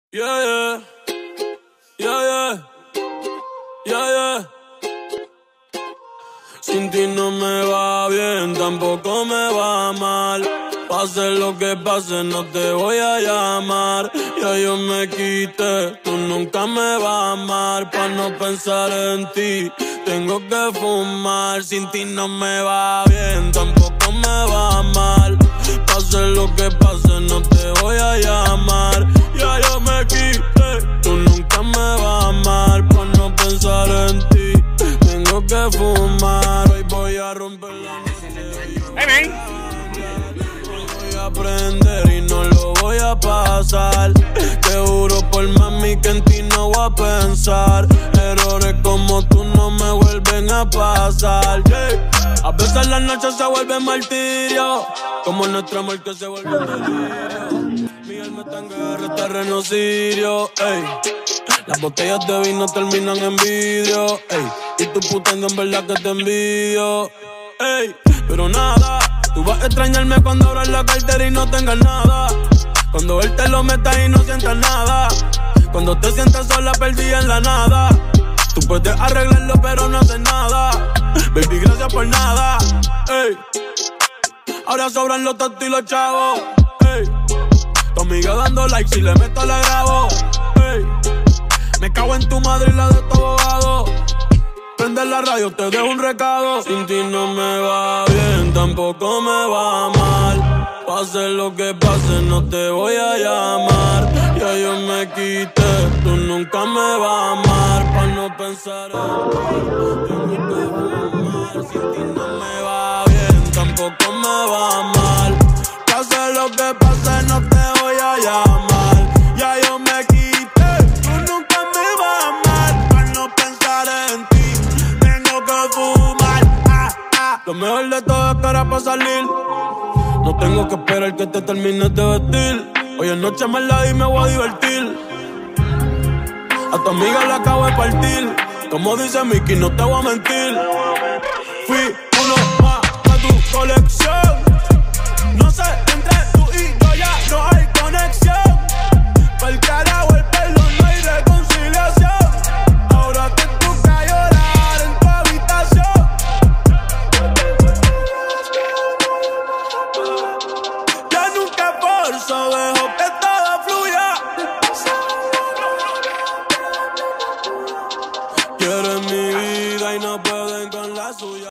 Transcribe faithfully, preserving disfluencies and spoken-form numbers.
Yeah, yeah, yeah, yeah, yeah, yeah. Sin ti no me va bien, tampoco me va mal. Pase lo que pase, no te voy a llamar. Ya yo me quité, tú nunca me vas a amar. Pa' no pensar en ti, tengo que fumar. Sin ti no me va bien, tampoco me va mal. Pase lo que pase, no te voy a llamar. Ya yo me quité, tú nunca me vas a amar. Pa' no pensar en ti, tengo que fumar. Hoy voy a romper la noche. Hey, man. Voy a aprender y no lo voy a pasar. Te juro por mami que en ti no voy a pensar. Errores como tú no me vuelven a pasar, yeah. A veces las noches se vuelven martirio, como nuestro amor que se vuelve un delirio. Mi alma está en guerra, este terreno sirio, ey. Las botellas de vino terminan en vidrio, ey. Y tu putengo en verdad que te envidio, ey. Pero nada, tú vas a extrañarme cuando abras la cartera y no tengas nada. Cuando él te lo meta y no sientas nada. Cuando te sientas sola perdida en la nada. Tú puedes arreglarlo pero no haces nada. Baby, gracias por nada, ey. Ahora sobran los tontos y los chavos, ey. Tu amiga dando like, si le meto la grabo, ey. Me cago en tu madre y la de tu abogado. Prende la radio, te dejo un recado. Sin ti no me va bien, tampoco me va mal. Pase lo que pase, no te voy a llamar. Ya yo me quité, tú nunca me vas a amar. Pa' no pensar en ti, tengo que fumar. Sin ti no me va bien, tampoco me va mal. Pase lo que pase, no te voy a llamar. Ya yo me quité, tú nunca me vas a amar. Pa' no pensar en ti, tengo que fumar. Ah, ah. Lo mejor de todo es que ahora pa' salir no tengo que esperar que te termines de vestir. Hoy en noche me la di y me voy a divertir. A tu amiga la acabo de partir. Como dice Mickey, no te voy a mentir.